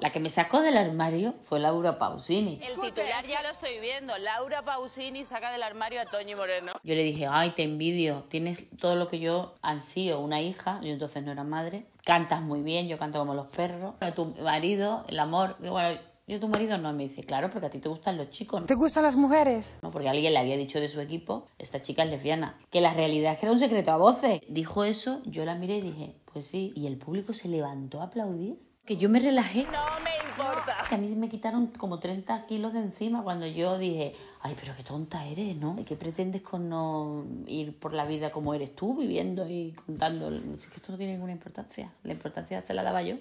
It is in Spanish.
La que me sacó del armario fue Laura Pausini. El titular ya lo estoy viendo. Laura Pausini saca del armario a Toñi Moreno. Yo le dije, ay, te envidio, tienes todo lo que yo ansío, una hija, yo entonces no era madre, cantas muy bien, yo canto como los perros, tu marido, el amor, bueno, yo tu marido no, me dice, claro, porque a ti te gustan los chicos. ¿Te gustan las mujeres? No, porque alguien le había dicho de su equipo, esta chica es lesbiana, que la realidad es que era un secreto a voces. Dijo eso, yo la miré y dije, pues sí, y el público se levantó a aplaudir. Que yo me relajé. No me importa. Que a mí me quitaron como 30 kilos de encima cuando yo dije, ay, pero qué tonta eres, ¿no? ¿Qué pretendes con no ir por la vida como eres tú, viviendo y contando? Es que esto no tiene ninguna importancia. La importancia se la daba yo.